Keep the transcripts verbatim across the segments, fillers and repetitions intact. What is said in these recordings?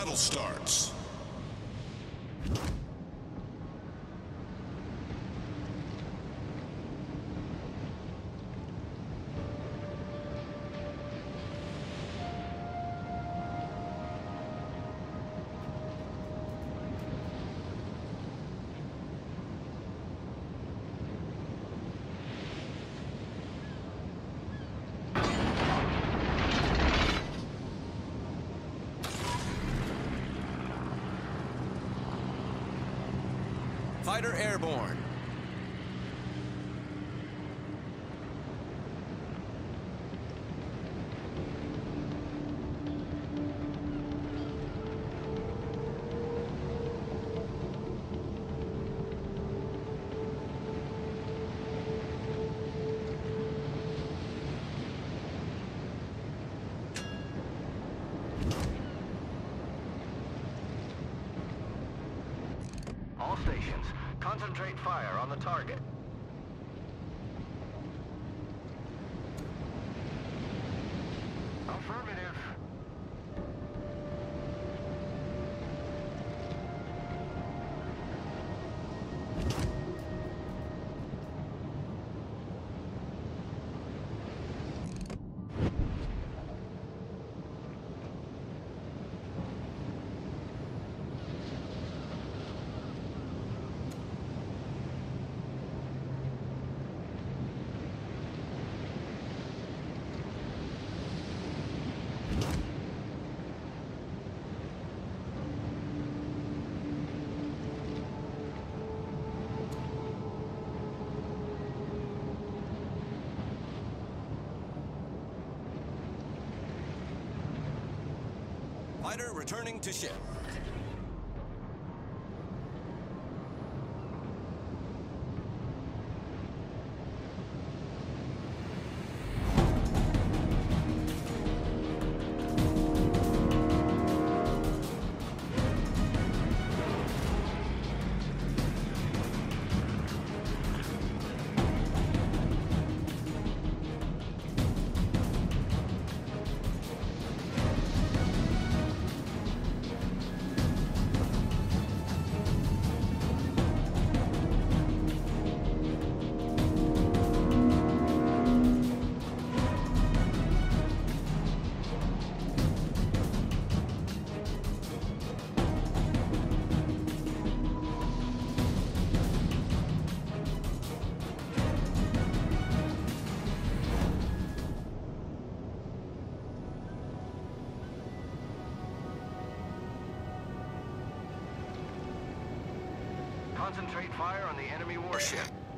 battle starts. Fighter airborne. All stations, concentrate fire on the target. Affirmative. Fighter returning to ship. Concentrate fire on the enemy warship.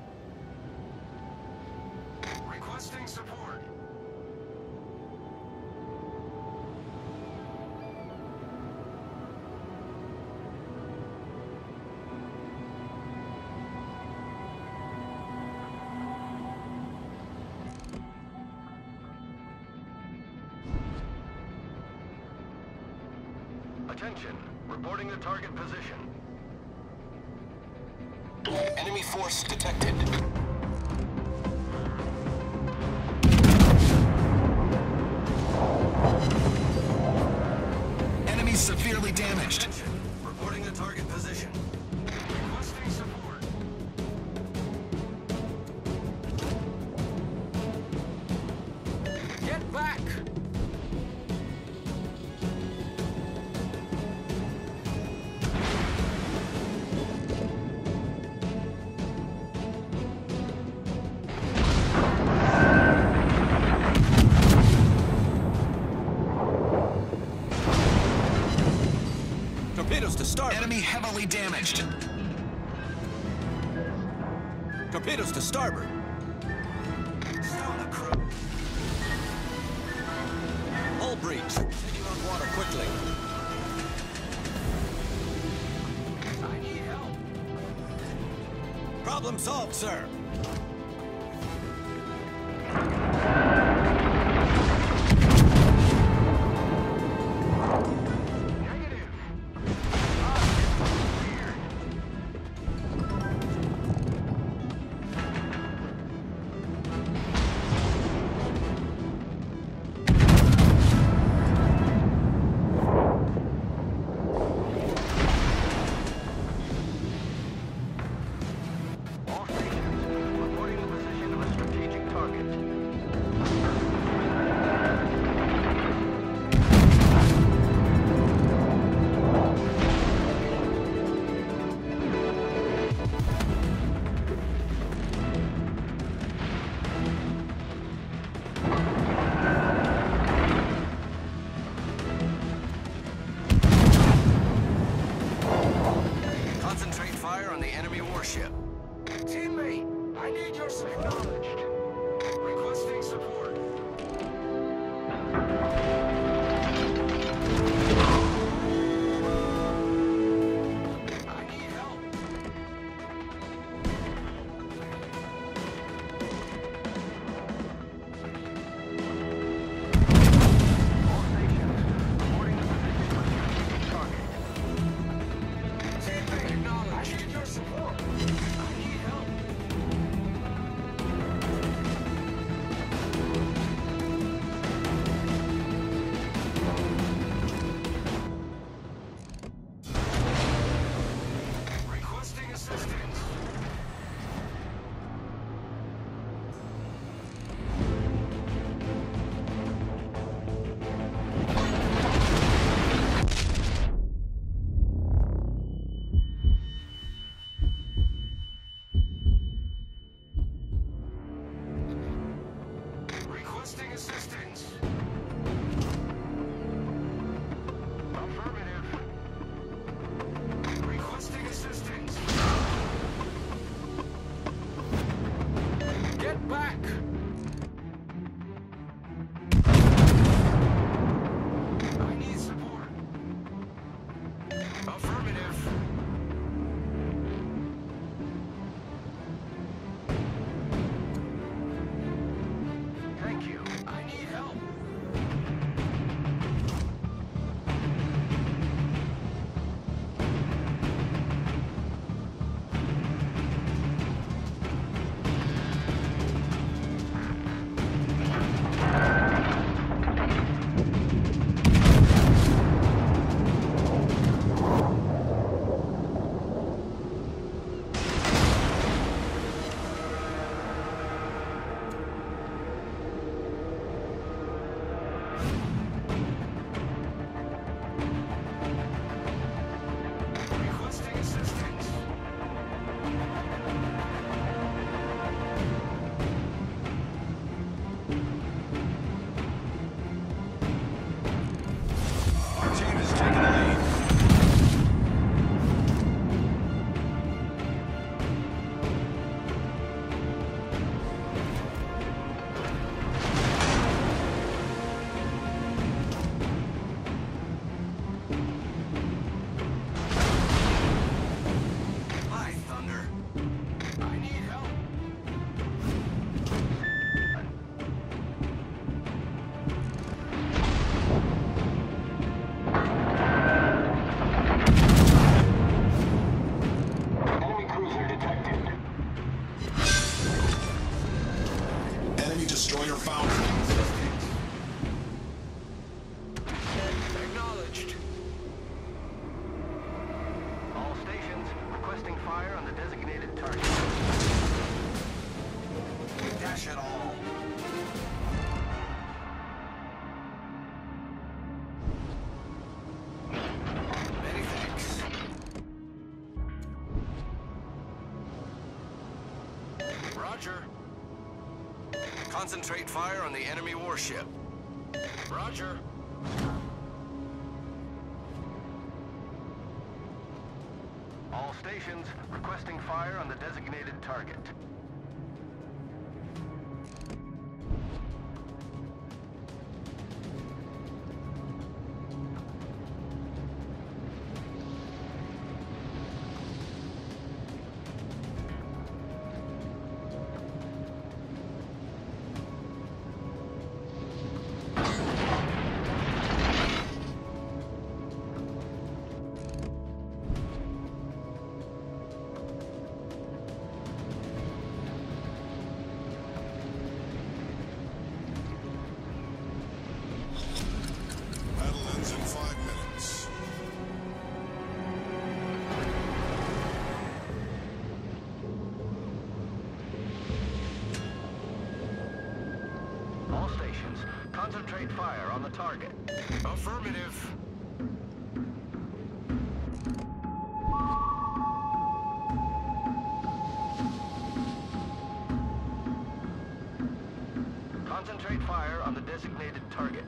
Requesting support. Attention, reporting the target position. Enemy force detected. Enemy severely damaged. Attention, reporting the target position. Requesting support. Get back! Torpedoes to starboard. Enemy heavily damaged. Torpedoes to starboard. Stow the crew. Hull breach. Taking on water quickly. I need help. Problem solved, sir. Negative. your support. Requesting support. I need help. All stations, reporting the position of target. Teammate acknowledged. I need your support. I need help. Requesting assistance. Requesting assistance. Affirmative. Requesting assistance. Get back! I need support. Affirmative. Thank you. I need help. Requesting assistance. Our team is taking the lead. Hi, Thunder. I need help. Enemy cruiser detected. Enemy destroyer found. Acknowledged. All stations requesting fire on the designated target. Dash it all. Many thanks. Roger. Concentrate fire on the enemy warship. Roger. All stations requesting fire on the designated target. Concentrate fire on the target. Affirmative. Concentrate fire on the designated target.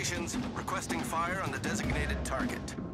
stations, requesting fire on the designated target.